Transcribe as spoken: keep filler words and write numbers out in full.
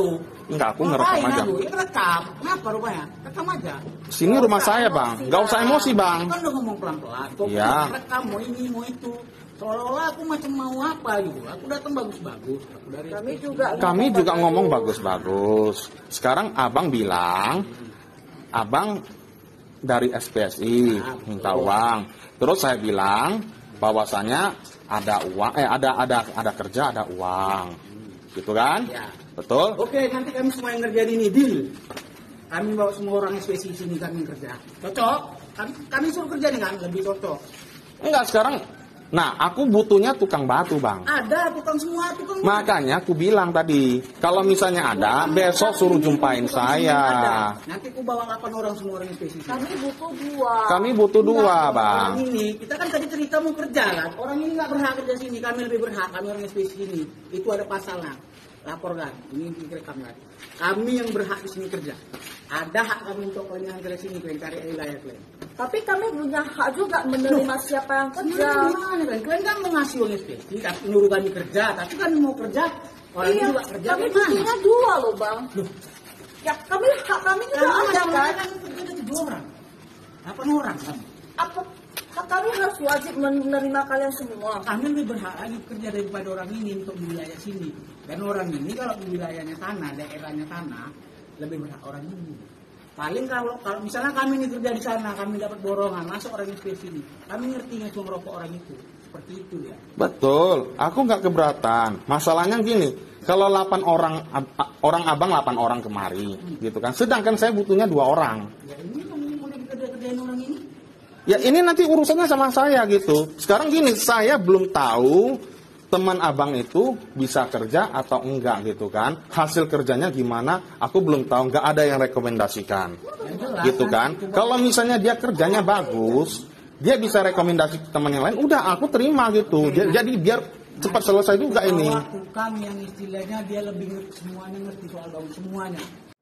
lu. Enggak, aku ngerekam aja. Lu? Ya rekam. Kenapa rupanya? Rekam aja. Sini rumah saya, Bang. Enggak usah emosi, Bang. Kan udah ngomong pelan-pelan. Kok Iya. rekam mau ini, mau itu. Seolah-olah aku macam mau apa gitu. Aku datang bagus-bagus. Aku dari Kami juga Kami juga ngomong bagus-bagus. Sekarang Abang bilang, Abang dari S P S I minta uang. Terus saya bilang bahwasanya ada uang, eh ada ada ada kerja, ada uang. Gitu kan? Ya. Betul? Oke, nanti kami semua yang ngerjain ini deal. Kami bawa semua orang S P S I sini kami kerja. Cocok? Kami, kami suruh kerja nih kan, lebih cocok. Enggak, sekarang. Nah, aku butuhnya tukang batu, Bang. Ada tukang semua, tukang. Makanya aku bilang tadi, kalau misalnya ada, besok suruh jumpain saya. Nanti aku bawa delapan orang semua orang S P S I. Kami butuh dua. Kami butuh dua, Enggak, Bang. Orang ini, kita kan tadi cerita mau kerja kan. Orang ini nggak berhak kerja sini, kami lebih berhak. Kami orang S P S I sini. Itu ada pasalnya. Laporkan, ini direkam kan. Kami yang berhak di sini kerja. Ada hak kami untuk kalian kerja sini, kalian cari wilayah kalian. Tapi kami punya hak juga menerima siapa yang kerja. Gimana kan? Kalian kan mengasih uang S P S I, tapi nyuruh kami kerja. Tapi kan mau kerja, orang Iya, ini juga kerja. kami gimana? butuhnya dua loh, Bang. Loh, Ya, kami hak kami juga kami ada kan. kan kerja ada tujuh orang. Delapan orang kan. Apa hak kami harus wajib menerima kalian semua. Kami lebih berhak lagi kerja daripada orang ini untuk di wilayah sini. Dan orang ini kalau di wilayahnya tanah, daerahnya tanah, lebih berhak orang ini. Paling kalau kalau misalnya kami ini kerja di sana, kami dapat borongan, masuk orang S P S I ini, kami ngerti nggak cuma rokok orang itu, seperti itu ya. Betul, aku nggak keberatan. Masalahnya gini, kalau delapan orang, orang abang delapan orang kemari, gitu kan. Sedangkan saya butuhnya dua orang. Ya ini kami boleh dikerja-kerjain orang ini. Ya ini nanti urusannya sama saya gitu. Sekarang gini, saya belum tahu teman abang itu bisa kerja atau enggak gitu kan. Hasil kerjanya gimana, aku belum tahu. Nggak ada yang rekomendasikan. Yang jelas, Gitu kan. Kalau misalnya dia kerjanya bagus, dia bisa rekomendasi ke teman yang lain, udah aku terima gitu. Jadi jadi biar cepat selesai juga ini. Waktu kami yang istilahnya dia lebih ngerti semuanya, ngerti soal bangun semuanya.